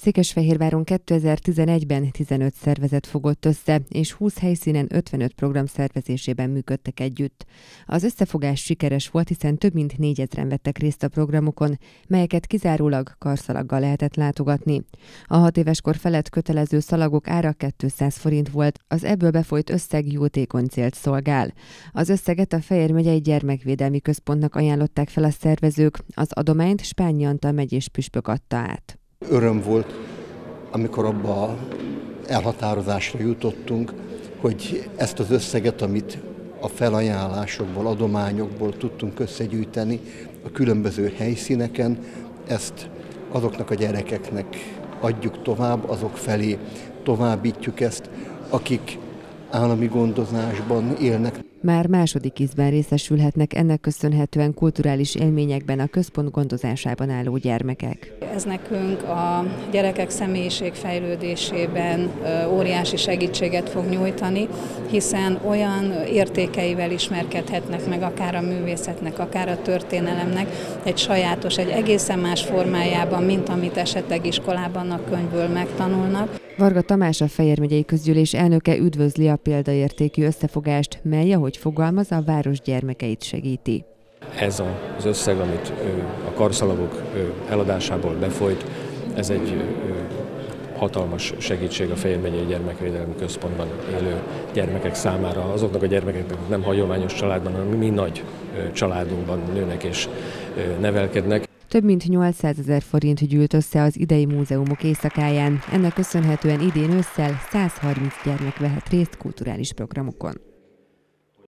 Székesfehérváron 2011-ben 15 szervezet fogott össze, és 20 helyszínen 55 program szervezésében működtek együtt. Az összefogás sikeres volt, hiszen több mint 4000-en vettek részt a programokon, melyeket kizárólag karszalaggal lehetett látogatni. A 6 éves kor felett kötelező szalagok ára 200 forint volt, az ebből befolyt összeg jótékony célt szolgál. Az összeget a Fejér megyei Gyermekvédelmi Központnak ajánlották fel a szervezők, az adományt Spányi Antal megyés püspök adta át. Öröm volt, amikor abba elhatározásra jutottunk, hogy ezt az összeget, amit a felajánlásokból, adományokból tudtunk összegyűjteni a különböző helyszíneken, ezt azoknak a gyerekeknek adjuk tovább, azok felé továbbítjuk ezt, akik állami gondozásban élnek. Már második ízben részesülhetnek ennek köszönhetően kulturális élményekben a központ gondozásában álló gyermekek. Ez nekünk a gyerekek személyiségfejlődésében óriási segítséget fog nyújtani, hiszen olyan értékeivel ismerkedhetnek meg akár a művészetnek, akár a történelemnek egy sajátos, egy egészen más formájában, mint amit esetleg iskolában a könyvből megtanulnak. Varga Tamás, a Fejér megyei közgyűlés elnöke üdvözli a példaértékű összefogást, mely, ahogy fogalmaz, a város gyermekeit segíti. Ez az összeg, amit a karszalagok eladásából befolyt, ez egy hatalmas segítség a Fejér megyei Gyermekvédelmi Központban élő gyermekek számára. Azoknak a gyermekeknek nem hagyományos családban, hanem mi nagy családunkban nőnek és nevelkednek. Több mint 800 000 forint gyűlt össze az idei múzeumok éjszakáján. Ennek köszönhetően idén ősszel 130 gyermek vehet részt kulturális programokon.